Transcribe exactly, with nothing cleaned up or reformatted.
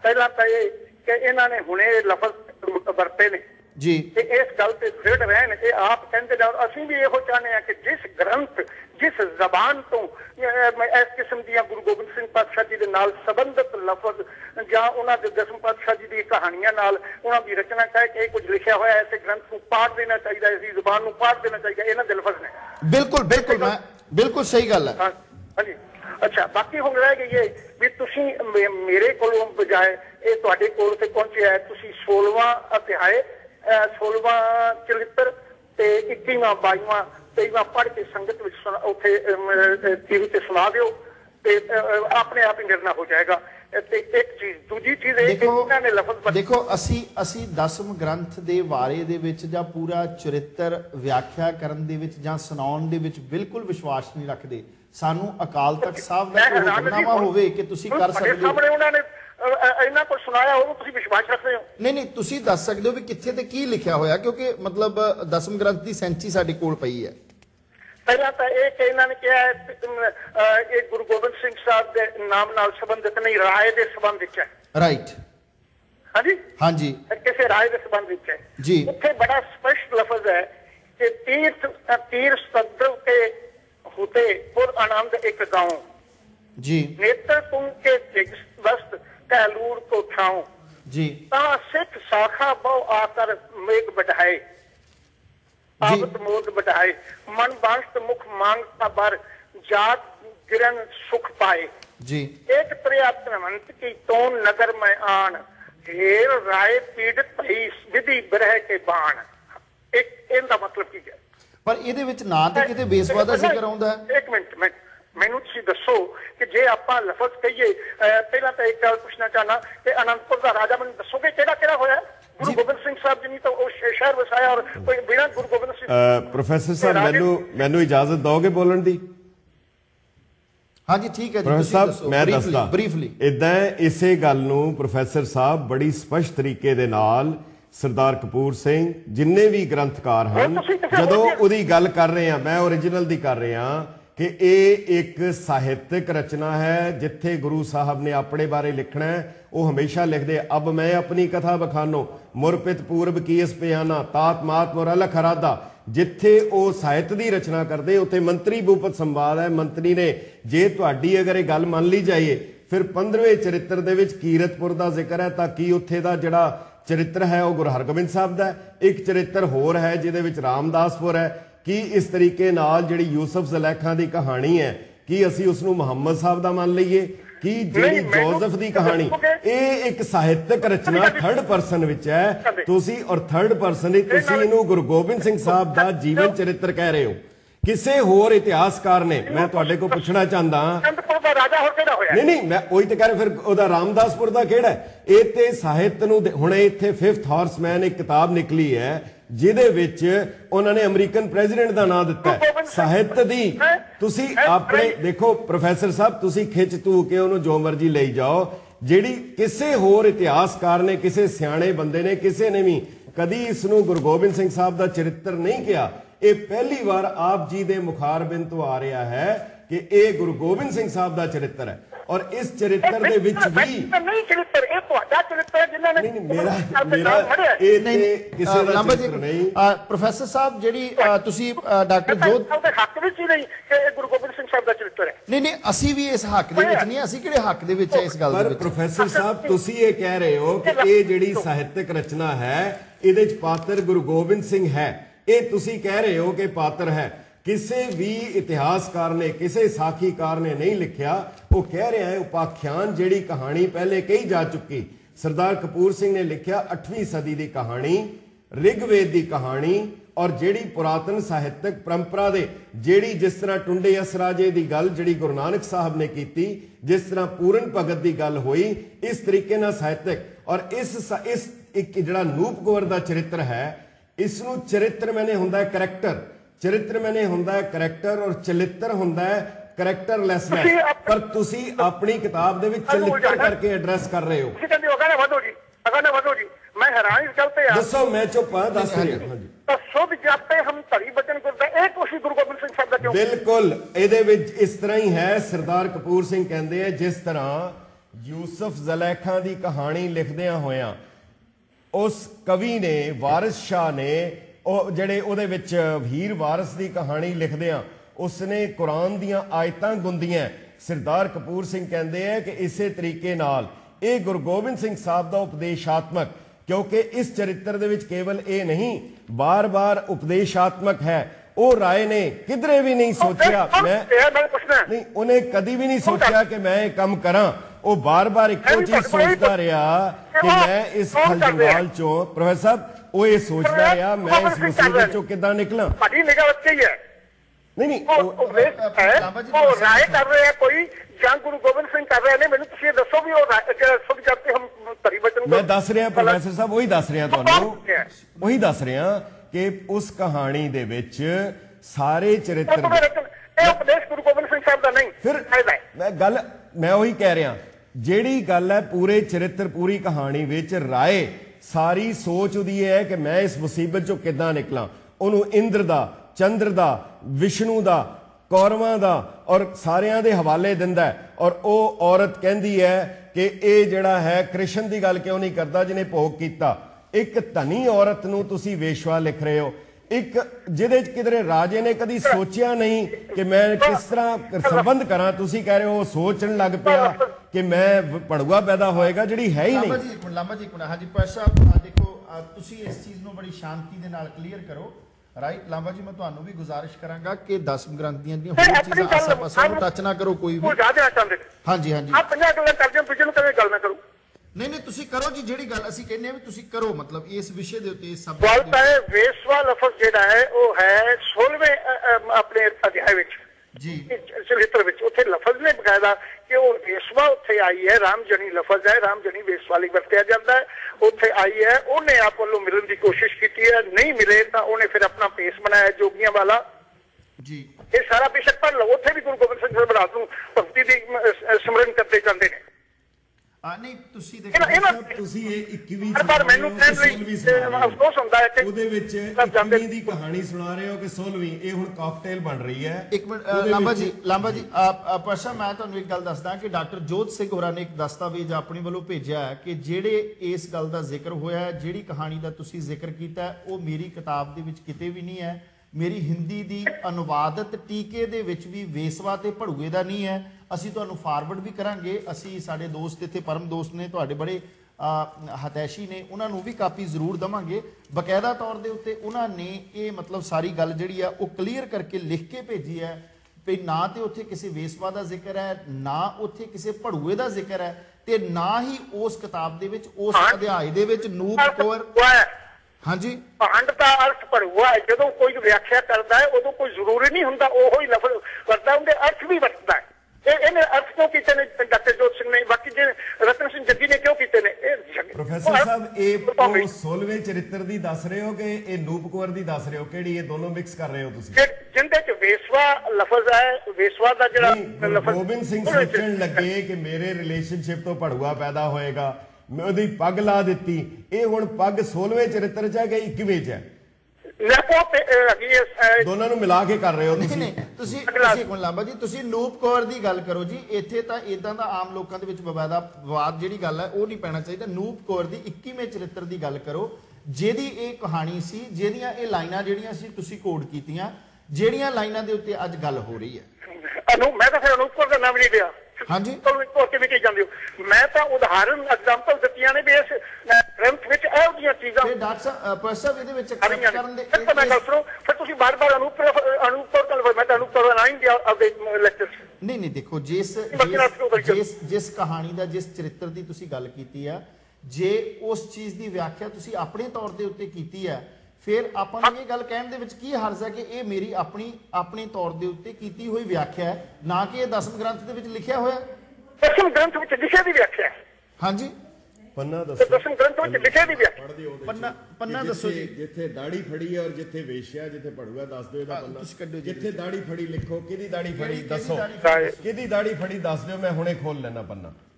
पहला तो ये कि इन्होंने हुणे लफज वरते ने जी इस गल से दृढ़ रहन, ये आप कहते जाओ। असीं भी यहो चाहते हैं कि जिस ग्रंथ जिस जबान तो इस किस्म दी गुरु गोबिंद सिंह पातशाह जी के नाल संबंधित लफज जां उन्हां दे दसम पातशाह जी दी कहानियां नाल उन्हां दी रचना कह के कुछ लिखा होया ऐसे ग्रंथ को पाठ देना चाहिए, इसी जबान को पाठ देना चाहिए, इन्हां दे लफज ने। बिल्कुल बिल्कुल मैं बिल्कुल सही गल है। हाँ जी। अच्छा, बाकी हुण रह गई है भी तुसीं मेरे कोलों बजाए ये तुहाडे कोल ते पहुंचे है, तुसीं सोलहवां अध्याय सोलहवां चरित्र ते इक्कीवां बाईवां तेईवां पढ़ के संगत विच उत्थे टीवी ते सुना दिओ ते अपने आप ही निर्णय हो जाएगा। ते एक चीज दूजी चीज है कि इन्हां ने लफज देखो असी असी दसम ग्रंथ दे बारे दे विच जां पूरा चरित्र व्याख्या करन दे विच जां सुनाउण दे विच बिल्कुल विश्वास नहीं रखदे। सानू अकाल तख्त साहब दा कोई हुक्मनामा होवे कि तुसी कर सकदे हो, सामने उन्हां ने इन्हां को सुनाया हो, तुसी विश्वास रखदे हो? नहीं नहीं तुसी दस सकदे हो भी कित्थे ते की लिखिया होया, क्योंकि मतलब दसम ग्रंथ दी सैंची साडे कोल पई है। पहला तो यह कि इन्होंने कहा है ये गुरु गोबिंद सिंह साहब के नाम नाल संबंधित नहीं, राय के संबंध विच है। राइट, हाँ जी, हाँ जी, किसी राय के संबंध विच है जी। उत्थे बड़ा स्पष्ट लफज है कि तीर्थ तीर्थ सद्र के होते पुर आनंद एक गांव जी, नेत्र तुम के वस्त कहलूर को ठाऊं जी, ता सिख शाखा बहु आकर मेघ बढ़ाए आवत मोद बढ़ाए, मन बांस्त मुख मांगता बर जात गिरन सुख पाए जी। एक प्रयात्रमंत की तोन नगर में आन हेर राय पीड़ित भई विधि बरह के बाण। एक इनका मतलब की है पर ਇਹਦੇ ਵਿੱਚ ਨਾ ਤੇ ਕਿਤੇ ਬੇਸਵਾ ਦਾ ਜ਼ਿਕਰ ਆਉਂਦਾ ਹੈ। ਇੱਕ ਮਿੰਟ ਮੈਂ ਮੈਨੂੰ ਤੁਸੀਂ ਦੱਸੋ ਕਿ ਜੇ ਆਪਾਂ ਲਫ਼ਜ਼ ਕਹੀਏ, ਪਹਿਲਾਂ ਤਾਂ ਇੱਕ ਗੱਲ ਪੁੱਛਣਾ ਚਾਹਨਾ ਕਿ ਅਨੰਦਪੁਰ ਦਾ ਰਾਜਾ ਮੈਨੂੰ ਦੱਸੋਗੇ ਕਿਹੜਾ ਕਿਹੜਾ ਹੋਇਆ? ਗੁਰੂ ਗੋਬਿੰਦ ਸਿੰਘ ਸਾਹਿਬ ਜੀ ਨੇ ਤਾਂ ਉਹ ਸ਼ਹਿਰ ਵਸਾਇਆ ਔਰ ਕੋਈ ਬਿਨਾਂ ਗੁਰੂ ਗੋਬਿੰਦ ਸਿੰਘ। ਪ੍ਰੋਫੈਸਰ ਸਾਹਿਬ ਮੈਨੂੰ ਮੈਨੂੰ ਇਜਾਜ਼ਤ ਦਿਓਗੇ ਬੋਲਣ ਦੀ? ਹਾਂਜੀ ਠੀਕ ਹੈ ਜੀ, ਪ੍ਰੋਫੈਸਰ ਸਾਹਿਬ ਮੈਂ ਦੱਸਦਾ ਬਰੀਫਲੀ ਇਦਾਂ ਇਸੇ ਗੱਲ ਨੂੰ ਪ੍ਰੋਫੈਸਰ ਸਾਹਿਬ ਬੜੀ ਸਪਸ਼ਟ ਤਰੀਕੇ ਦੇ ਨਾਲ सरदार कपूर सिंह जिन्ने भी ग्रंथकार हैं जदों उहदी गल कर रहे हैं, मैं ओरिजिनल दी कर रहा कि ये एक साहित्यक रचना है जिथे गुरु साहब ने अपने बारे लिखना है। वो हमेशा लिखते अब मैं अपनी कथा बखानो मुरपित पूर्व की इस पियाना तात मात मोर अलख अराधा। जिथे वो साहित्य की रचना करते उत्थे मंत्री भूपत संवाद है। मंत्री ने जे तुहाडी अगर ये गल मान ली जाए फिर पंद्रहवें चरित्र दे विच कीरतपुर का जिक्र है ताकि उत्थे दा जिहड़ा चरित्र है वह गुरु हरगोबिंद साहब का है। एक चरित्र होर है जिहदे विच रामदासपुर है। कि इस तरीके नाल जिहड़ी यूसुफ ज़ुलैखा की कहानी है कि असी उसनूं मुहम्मद साहब का मान लीए कि जिहड़ी जोसफ की कहानी ये एक साहित्यक रचना थर्ड परसन विच है तुसी और थर्ड परसन तुसी इहनूं गुरु गोबिंद सिंह साहब का जीवन चरित्र कह रहे हो। किसी होर इतिहासकार ने मैं तुहाडे को पुछना चाहता नहीं नहीं मैं वही तो कह रहा फिर ओदा रामदासपुर का किहड़ा है। ये ते साहित्य नूं हुणे इत्थे फिफ्थ हॉर्समैन एक किताब निकली है जिहदे विच उन्होंने अमरीकन प्रेजिडेंट का नाम दिता है। साहित्य दी तुसी अपने देखो प्रोफैसर साहब तुसी खिच तू के उन्होंने जो मर्जी ले जाओ, जिहड़ी किसी होर इतिहासकार ने किसी सियाणे बंदे ने किसी ने भी कदी इसनूं गुरु गोबिंद सिंह साहब का चरित्र नहीं किया। ये पहली बार आप जी दे मुखारबिंद तो आ रहा है कि ये गुरु गोबिंद सिंह साहब का चरित्र है और इस चरित्र दे विच भी नहीं चरित्र ये ਤੁਹਾਡਾ चरित्र है जिन्होंने नहीं मेरा मेरा ये नहीं किसी दा चरित्र नहीं। प्रोफेसर साहब ਜਿਹੜੀ ਤੁਸੀਂ ਡਾਕਟਰ ਜੋਧ ਉਹਦੇ ਹੱਕ ਵਿੱਚ ਹੀ ਨਹੀਂ ਕਿ ਗੁਰੂ ਗੋਬਿੰਦ ਸਿੰਘ ਸਾਹਿਬ ਦਾ ਚਰਿੱਤਰ ਹੈ। ਨਹੀਂ ਨਹੀਂ ਅਸੀਂ ਵੀ ਇਸ ਹੱਕ ਦੇ ਵਿੱਚ ਨਹੀਂ, ਅਸੀਂ ਕਿਹੜੇ ਹੱਕ ਦੇ ਵਿੱਚ ਹੈ ਇਸ ਗੱਲ ਦੇ ਵਿੱਚ। ਪਰ ਪ੍ਰੋਫੈਸਰ ਸਾਹਿਬ ਤੁਸੀਂ ਇਹ ਕਹਿ ਰਹੇ ਹੋ ਕਿ ਇਹ ਜਿਹੜੀ ਸਾਹਿਤਕ ਰਚਨਾ ਹੈ ਇਹਦੇ ਵਿੱਚ ਪਾਤਰ ਗੁਰੂ ਗੋਬਿੰਦ ਸਿੰਘ ਹੈ। ਇਹ ਤੁਸੀਂ ਕਹਿ ਰਹੇ ਹੋ ਕਿ ਪਾਤਰ है। किसी भी इतिहासकार ने किसी साखीकार ने नहीं लिखा। वो कह रहे हैं उपाख्यान जिहड़ी कहानी पहले कही जा चुकी। सरदार कपूर सिंह ने लिखा अठवीं सदी की कहानी ऋग्वेद की कहानी और जिहड़ी पुरातन साहित्यक परंपरा दे जिहड़ी जिस तरह टुंडे असराजे की गल जिहड़ी गुरु नानक साहब ने की, जिस तरह पूरन भगत की गल हुई, इस तरीके नाल साहित्यक और इस इस एक जिहड़ा नूप गौर का चरित्र है इसनूं चरित्र मैंने हुंदा करैक्टर चरित्र मैंने हुंदा है करैक्टर और चलित्र हुंदा है करैक्टरलैसनेस। पर तुसी अपनी किताब दे विच चलित्र करके एड्रेस कर रहे हो। तुसी कहंदे हो अगाने वधो जी अगाने वधो जी मैं हैरान इस गल ते यार दसो मैं चुप हां दस रही हां जी तो शुभ जापे हम धड़ी बचन करदा ए कोशिश गुरु गोबिंद सिंह साहब दा क्यों बिल्कुल इहदे विच इस तरह ही है। सरदार कपूर सिंह कहंदे हैं जिस तरह ਯੂਸਫ ਜ਼ਲੈਖਾ ਦੀ ਕਹਾਣੀ ਲਿਖਦਿਆਂ ਹੋਇਆਂ ਉਸ ਕਵੀ ਨੇ ਵਾਰਿਸ ਸ਼ਾਹ ਨੇ ਉਹ ਜਿਹੜੇ ਉਹਦੇ ਵਿੱਚ ਹੀਰ ਵਾਰਿਸ ਦੀ ਕਹਾਣੀ ਲਿਖਦਿਆਂ ਉਸਨੇ ਕੁਰਾਨ ਦੀਆਂ ਆਇਤਾਂ ਗੁੰਦੀਆਂ। ਸਰਦਾਰ ਕਪੂਰ ਸਿੰਘ ਕਹਿੰਦੇ ਹੈ ਕਿ ਇਸੇ ਤਰੀਕੇ ਨਾਲ ਇਹ ਗੁਰੂ ਗੋਬਿੰਦ ਸਿੰਘ ਸਾਹਿਬ ਦਾ ਉਪਦੇਸ਼ਾਤਮਕ, ਕਿਉਂਕਿ ਇਸ ਚਰਿੱਤਰ ਦੇ ਵਿੱਚ ਕੇਵਲ ਇਹ ਨਹੀਂ ਬਾਰ-ਬਾਰ ਉਪਦੇਸ਼ਾਤਮਕ ਹੈ। ਉਹ ਰਾਏ ਨੇ ਕਿਧਰੇ ਵੀ ਨਹੀਂ ਸੋਚਿਆ, ਮੈਂ ਨਹੀਂ ਉਹਨੇ ਕਦੀ ਵੀ ਨਹੀਂ ਸੋਚਿਆ ਕਿ ਮੈਂ ਇਹ ਕੰਮ ਕਰਾਂ। ਉਹ ਬਾਰ-ਬਾਰ ਇੱਕੋ ਚੀਜ਼ ਸੋਚਦਾ ਰਿਹਾ ਕਿ ਮੈਂ ਇਸ ਖਲਜਵਾਲ ਚੋਂ, ਪ੍ਰੋਫੈਸਰ ਸਾਹਿਬ ਉਹ ਇਹ ਸੋਚਦਾ ਰਿਹਾ ਮੈਂ ਇਸ ਮੁਸੀਬਤ ਚੋਂ ਕਿੱਦਾਂ ਨਿਕਲਾਂ। ਨਹੀਂ ਨਹੀਂ ਉਹ ਰਾਏ ਕਰ ਰਿਹਾ ਕੋਈ ਜਾਂ ਗੁਰੂ ਗੋਬਿੰਦ ਸਿੰਘ ਕਰ ਰਹੇ ਨੇ, ਮੈਨੂੰ ਤੁਸੀਂ ਇਹ ਦੱਸੋ ਵੀ ਉਹ ਸੁਖ ਜਪ ਕੇ ਹਮ ਧਰੀ ਬਚਨ। ਮੈਂ ਦੱਸ ਰਿਹਾ ਪ੍ਰੋਫੈਸਰ ਸਾਹਿਬ, ਉਹੀ ਦੱਸ ਰਿਹਾ ਤੁਹਾਨੂੰ, ਉਹੀ ਦੱਸ ਰਿਹਾ ਕਿ ਉਸ ਕਹਾਣੀ ਦੇ ਵਿੱਚ ਸਾਰੇ ਚਰਿੱਤਰ ਇਹ ਉਪਦੇਸ਼ ਗੁਰੂ ਗੋਬਿੰਦ ਸਿੰਘ ਸਾਹਿਬ ਦਾ ਨਹੀਂ। ਫਿਰ ਮੈਂ ਗੱਲ ਮੈਂ ਉਹੀ ਕਹਿ ਰਿਹਾ, ਜਿਹੜੀ ਗੱਲ ਹੈ ਪੂਰੇ ਚਰਿੱਤਰ ਪੂਰੀ ਕਹਾਣੀ ਵਿੱਚ ਰਾਏ ਸਾਰੀ ਸੋਚ ਉਹਦੀ ਹੈ ਕਿ ਮੈਂ ਇਸ ਮੁਸੀਬਤ ਚੋਂ ਕਿੱਦਾਂ ਨਿਕਲਾਂ। ਉਹਨੂੰ ਇੰਦਰ ਦਾ, ਚੰਦਰ ਦਾ, ਵਿਸ਼ਨੂੰ ਦਾ, ਕੌਰਵਾਂ ਦਾ ਔਰ ਸਾਰਿਆਂ ਦੇ ਹਵਾਲੇ ਦਿੰਦਾ ਹੈ। ਔਰ ਉਹ ਔਰਤ ਕਹਿੰਦੀ ਹੈ ਕਿ ਇਹ ਜਿਹੜਾ ਹੈ ਕ੍ਰਿਸ਼ਨ ਦੀ ਗੱਲ ਕਿਉਂ ਨਹੀਂ ਕਰਦਾ ਜਿਹਨੇ ਭੋਗ ਕੀਤਾ। ਇੱਕ ਧਨੀ ਔਰਤ ਨੂੰ ਤੁਸੀਂ ਵੇਸ਼ਵਾ ਲਿਖ ਰਹੇ ਹੋ, ਇੱਕ ਜਿਹਦੇ ਚ ਕਿਧਰੇ ਰਾਜੇ ਨੇ ਕਦੀ ਸੋਚਿਆ ਨਹੀਂ ਕਿ ਮੈਂ ਕਿਸ ਤਰ੍ਹਾਂ ਸੰਬੰਧ ਕਰਾਂ, ਤੁਸੀਂ ਕਹਿ ਰਹੇ ਹੋ ਸੋਚਣ ਲੱਗ ਪਿਆ ਕਿ ਮੈਂ ਭੜੂਆ ਪੈਦਾ ਹੋਏਗਾ, ਜਿਹੜੀ ਹੈ ਹੀ ਨਹੀਂ। ਲਾਂਬਾ ਜੀ ਇੱਕ ਮਿੰਟ, ਲਾਂਬਾ ਜੀ ਇੱਕ ਮਿੰਟ। ਹਾਂਜੀ ਪ੍ਰੋਫੈਸਰ ਸਾਹਿਬ ਦੇਖੋ, ਤੁਸੀਂ ਇਸ ਚੀਜ਼ ਨੂੰ ਬੜੀ ਸ਼ਾਂਤੀ ਦੇ ਨਾਲ ਕਲੀਅਰ ਕਰੋ। ਰਾਈਟ ਲਾਂਬਾ ਜੀ, ਮੈਂ ਤੁਹਾਨੂੰ ਵੀ ਗੁਜ਼ਾਰਿਸ਼ ਕਰਾਂਗਾ ਕਿ ਦਸਮ ਗ੍ਰੰਥ ਦੀਆਂ ਹੋਰ ਚੀਜ਼ਾਂ ਆਸਾ-ਪਾਸਾ ਨੂੰ ਟੱਚ ਨਾ ਕਰੋ ਕੋਈ ਵੀ। ਹਾਂਜੀ ਹਾਂਜੀ ਆਪ ਪੰਜਾਹ ਗੱਲਾਂ ਕਰਦੇ ਹੋ, ਦੂਜੇ ਨੂੰ ਕਦੇ ਗੱਲ ਨਾ ਕਰੋ। ਨਹੀਂ ਨਹੀਂ ਤੁਸੀਂ ਕਰੋ ਜੀ, ਜਿਹੜੀ ਗੱਲ ਅਸੀਂ ਕਹਿੰਦੇ ਆ ਵੀ ਤੁਸੀਂ ਕਰੋ, ਮਤਲਬ ਇਸ ਵਿਸ਼ੇ ਦੇ ਉੱਤੇ ਇਸ ਸਭ ਗੱਲ ਤਾਂ ਹੈ। ਵੇਸਵਾ ਲਫ਼ਜ਼ ਜਿਹੜਾ ਹੈ ਉਹ ਹੈ ਸੋਲਵੇਂ ਆਪਣੇ ਅਧਿਆਇ ਵਿੱਚ ਜੀ ਚਰਿੱਤਰ ਵਿੱਚ, ਉੱਥੇ ਲਫ਼ਜ਼ ਨੇ ਬਕਾਇਦਾ ਕਿ ਉਹ ਵੇਸਵਾ ਉੱਥੇ ਆਈ ਹੈ। ਰਾਮ ਜਨੀ ਲਫ਼ਜ਼ ਹੈ, ਰਾਮ ਜਨੀ ਵੇਸਵਾ ਲਈ ਵਰਤਿਆ ਜਾਂਦਾ ਹੈ। ਉੱਥੇ ਆਈ ਹੈ, ਉਹਨੇ ਆਪ ਵੱਲੋਂ ਮਿਲਣ ਦੀ ਕੋਸ਼ਿਸ਼ ਕੀਤੀ ਹੈ, ਨਹੀਂ ਮਿਲੇ ਤਾਂ ਉਹਨੇ ਫਿਰ ਆਪਣਾ ਭੇਸ ਬਣਾਇਆ ਜੋਗੀਆਂ ਵਾਲਾ ਜੀ। ਇਹ ਸਾਰਾ ਬੇਸ਼ੱਕ ਪੜ੍ਹ ਲਓ, ਉੱਥੇ ਵੀ ਗੁਰੂ ਗੋਬਿੰਦ ਸਿੰਘ ਸਾਹਿਬ ਰਾਤ ਨੂੰ ਭਗਤੀ ਦੀ ਸਿਮਰਨ ਕਰਦੇ ਜਾਂਦੇ ਨੇ। ਆ ਨਹੀਂ ਤੁਸੀਂ ਦੇਖੋ, ਤੁਸੀਂ ਇਹ ਇੱਕੀਵੀਂ ਪਰ ਮੈਨੂੰ ਅਫਸੋਸ ਹੁੰਦਾ ਹੈ ਕਿ ਉਹਦੇ ਵਿੱਚ ਇੱਕੀਵੀਂ ਦੀ ਕਹਾਣੀ ਸੁਣਾ ਰਹੇ ਹੋ ਕਿ ਸੋਲਵੀਂ ਇਹ ਹੁਣ ਕਾਕਟੇਲ ਬਣ ਰਹੀ ਹੈ। ਇੱਕ ਮਿੰਟ ਲਾਂਬਾ ਜੀ, ਲਾਂਬਾ ਜੀ ਪਰਸਾ ਮੈਂ ਤੁਹਾਨੂੰ ਇੱਕ ਗੱਲ ਦੱਸਦਾ ਕਿ ਡਾਕਟਰ ਜੋਤ ਸਿੰਘ ਹੋਰਾਂ ਨੇ ਇੱਕ ਦਸਤਾਵੇਜ਼ ਆਪਣੀ ਵੱਲੋਂ ਭੇਜਿਆ ਹੈ ਕਿ ਜਿਹੜੇ ਇਸ ਗੱਲ ਦਾ ਜ਼ਿਕਰ ਹੋਇਆ, ਜਿਹੜੀ ਕਹਾਣੀ ਦਾ ਤੁਸੀਂ ਜ਼ਿਕਰ ਕੀਤਾ, ਉਹ ਮੇਰੀ ਕਿਤਾਬ ਦੇ ਵਿੱਚ ਕਿਤੇ ਵੀ ਨਹੀਂ ਹੈ। ਮੇਰੀ ਹਿੰਦੀ ਦੀ ਅਨੁਵਾਦਿਤ ਟੀਕੇ ਦੇ ਵਿੱਚ ਵੀ ਵੇਸਵਾ ਤੇ ਭੜੂਏ ਦਾ ਨਹੀਂ ਹੈ। ਅਸੀਂ ਤੁਹਾਨੂੰ ਫਾਰਵਰਡ ਵੀ ਕਰਾਂਗੇ। ਅਸੀਂ ਸਾਡੇ ਦੋਸਤ ਇੱਥੇ ਪਰਮ ਦੋਸਤ ਨੇ, ਤੁਹਾਡੇ ਬੜੇ ਹਤੈਸ਼ੀ ਨੇ, ਉਹਨਾਂ ਨੂੰ ਵੀ ਕਾਪੀ ਜ਼ਰੂਰ ਦੇਵਾਂਗੇ। ਬਕਾਇਦਾ ਤੌਰ ਦੇ ਉੱਤੇ ਉਹਨਾਂ ਨੇ ਇਹ ਮਤਲਬ ਸਾਰੀ ਗੱਲ ਜਿਹੜੀ ਆ ਉਹ ਕਲੀਅਰ ਕਰਕੇ ਲਿਖ ਕੇ ਭੇਜੀ ਹੈ ਵੀ ਨਾ ਤੇ ਉੱਥੇ ਕਿਸੇ ਵੇਸਵਾ ਦਾ ਜ਼ਿਕਰ ਹੈ, ਨਾ ਉੱਥੇ ਕਿਸੇ ਭੜੂਏ ਦਾ ਜ਼ਿਕਰ ਹੈ, ਤੇ ਨਾ ਹੀ ਉਸ ਕਿਤਾਬ ਦੇ ਵਿੱਚ ਉਸ ਅਧਿਆਇ ਦੇ ਵਿੱਚ ਨੂਪ ਕੌਰ। ਹਾਂਜੀ, ਭੰਡ ਦਾ ਅਰਥ ਭੜੂਆ ਹੈ। ਜਦੋਂ ਕੋਈ ਵਿਆਖਿਆ ਕਰਦਾ ਹੈ ਉਦੋਂ ਕੋਈ ਜ਼ਰੂਰੀ ਨਹੀਂ ਹੁੰਦਾ ਉਹੋ ਹੀ ਲਫ਼ਜ਼ ਵਰਤਦਾ, ਉਹਦੇ ਅਰਥ ਵੀ ਵਰਤਦਾ ਹੈ। ਇਹ ਇਹਨੇ ਅਰਥ ਕਿਉਂ ਕੀਤੇ ਨੇ ਡਾਕਟਰ ਜੋਤ ਸਿੰਘ ਨੇ, ਬਾਕੀ ਜੇ ਰਤਨ ਸਿੰਘ ਜੱਗੀ ਨੇ ਕਿਉਂ ਕੀਤੇ ਨੇ? ਇਹ ਪ੍ਰੋਫੈਸਰ ਸਾਹਿਬ ਇਹ ਸੋਲਵੇਂ ਚਰਿੱਤਰ ਦੀ ਦੱਸ ਰਹੇ ਹੋ ਕਿ ਇਹ ਨੂਪ ਕੌਰ ਦੀ ਦੱਸ ਰਹੇ ਹੋ? ਕਿਹੜੀ ਇਹ ਦੋਨੋਂ ਮਿਕਸ ਕਰ ਰਹੇ ਹੋ ਤੁਸੀਂ? ਜਿੰਦੇ ਚ ਵੇਸਵਾ ਲਫ਼ਜ਼ ਹੈ, ਵੇਸਵਾ ਦਾ ਜਿਹੜਾ ਲਫ਼ਜ਼ ਗੋਬਿੰਦ ਸਿੰਘ ਸੋਚਣ ਲੱਗੇ ਕਿ ਮੇਰੇ ਰਿਲੇਸ਼ਨਸ਼ਿਪ ਤੋਂ ਭੜੂਆ ਪੈਦਾ ਹੋਏਗਾ, ਮੈਂ ਉਹਦੀ ਪੱਗ ਲਾ ਦਿੱਤੀ। ਇਹ ਹੁਣ ਪੱਗ ਸੋਲਵੇਂ ਚਰਿੱਤਰ ਚ ਹੈ ਕਿ ਇੱਕੀਵੇਂ ਚ ਹੈ? ਦੋਨਾਂ ਨੂੰ ਮਿਲਾ ਕੇ ਕਰ ਰਹੇ ਹੋ ਤੁਸੀਂ। ਤੁਸੀਂ ਤੁਸੀਂ ਲਾਂਬਾ ਜੀ, ਤੁਸੀਂ ਨੂਪ ਕੌਰ ਦੀ ਗੱਲ ਕਰੋ ਜੀ। ਇੱਥੇ ਤਾਂ ਇਦਾਂ ਦਾ ਆਮ ਲੋਕਾਂ ਦੇ ਵਿੱਚ ਵਿਵਾਦਾ ਵਿਵਾਦ ਜਿਹੜੀ ਗੱਲ ਹੈ ਉਹ ਨਹੀਂ ਪੈਣਾ ਚਾਹੀਦਾ। ਨੂਪ ਕੌਰ ਦੀ ਇੱਕੀਵੇਂ ਚਰਿੱਤਰ ਦੀ ਗੱਲ ਕਰੋ, ਜਿਹਦੀ ਇਹ ਕਹਾਣੀ ਸੀ, ਜਿਹਦੀਆਂ ਇਹ ਲਾਈਨਾਂ ਜਿਹੜੀਆਂ ਸੀ ਤੁਸੀਂ ਕੋਡ ਕੀਤੀਆਂ, ਜਿਹੜੀਆਂ ਲਾਈਨਾਂ ਦੇ ਉੱਤੇ ਅੱਜ ਗੱਲ ਹੋ ਰਹੀ ਹੈ। ਅਨੂ ਮੈਂ ਤਾਂ ਫਿਰ ਅਨੂਪ ਕੌਰ ਦਾ ਨਾਮ ਨਹੀਂ ਲਿਆ। ਹਾਂਜੀ, ਕਿਵੇਂ ਕਹੀ ਜਾਂਦੇ ਹੋ? ਮੈਂ ਤਾਂ ਉਦਾਹਰਨ ਐਗਜ਼ਾਮਪਲ ਦਿੱਤੀਆਂ ਨੇ ਵੀ ਇਸ ਗ੍ਰੰਥ ਵਿੱਚ ਇਹੋ ਜਿਹੀਆਂ ਚੀਜ਼ਾਂ। ਫਿਰ ਡਾਕਟਰ ਸਾਹਿਬ ਪ੍ਰੋਫੈਸਰ ਇਹਦੇ ਵਿੱਚ ਕਰਨ ਦੇ ਮੈਂ ਗੱਲ ਸੁਣੋ, ਫਿਰ ਤੁਸੀਂ ਬਾਰ-ਬਾਰ ਅਨੂਪ ਅਨੂਪ ਕੌਰ ਗੱਲ, ਮੈਂ ਤਾਂ ਅਨੂਪ ਕੌਰ ਨਾ ਹੀ ਦਿਆ ਆਪਦੇ ਲੈਕਚਰ। ਨਹੀਂ ਨਹੀਂ ਦੇਖੋ, ਜਿਸ ਜਿਸ ਜਿਸ ਕਹਾਣੀ ਦਾ ਜਿਸ ਚਰਿੱਤਰ ਦੀ ਤੁਸੀਂ ਗੱਲ ਕੀਤੀ ਆ, ਜੇ ਉਸ ਚੀਜ਼ ਦੀ ਵਿਆਖਿਆ ਤੁਸੀਂ ਆਪਣੇ ਤੌਰ ਦੇ ਉੱਤੇ ਕੀਤੀ ਹੈ, ਫਿਰ ਆਪਾਂ ਨੂੰ ਇਹ ਗੱਲ ਕਹਿਣ ਦੇ ਵਿੱਚ ਕੀ ਹਰਜ਼ ਹੈ ਕਿ ਇਹ ਮੇਰੀ ਆਪਣੀ ਆਪਣੇ ਤੌਰ ਦੇ ਉੱਤੇ ਕੀਤੀ ਹੋਈ ਵਿਆਖਿਆ ਹੈ, ਨਾ ਕਿ ਇਹ ਦਸਮ ਗ੍ਰੰਥ ਦੇ ਵਿੱਚ ਲਿਖਿਆ ਹੋਇਆ। ਦਸਮ ਗ੍ਰੰਥ ਵਿੱਚ ਲਿਖਿਆ ਦੀ ਵਿਆਖਿਆ ਹੈ। ਹਾਂਜੀ, ਪੰਨਾ ਦੱਸੋ। ਦਸਮ ਗ੍ਰੰਥ ਵਿੱਚ ਲਿਖਿਆ ਦੀ ਵਿਆਖਿਆ ਪੰਨਾ ਪੰਨਾ ਦੱਸੋ ਜੀ। ਜਿੱਥੇ ਦਾੜੀ ਫੜੀ ਹੈ ਔਰ ਜਿੱਥੇ ਵੇਸ਼ਿਆ, ਜਿੱਥੇ ਭੜੂਆ ਦੱਸ ਦਿਓ ਇਹਦਾ ਪੰਨਾ। ਜਿੱਥੇ ਦਾੜੀ ਫੜੀ ਲਿਖੋ, ਕਿਹਦੀ ਦਾੜੀ ਫੜੀ ਦੱਸੋ, ਕਿਹਦੀ ਦਾੜੀ ਫੜੀ ਦੱਸ ਦਿਓ, ਮੈਂ ਹੁਣੇ ਖੋਲ ਲੈਣਾ ਪੰਨਾ।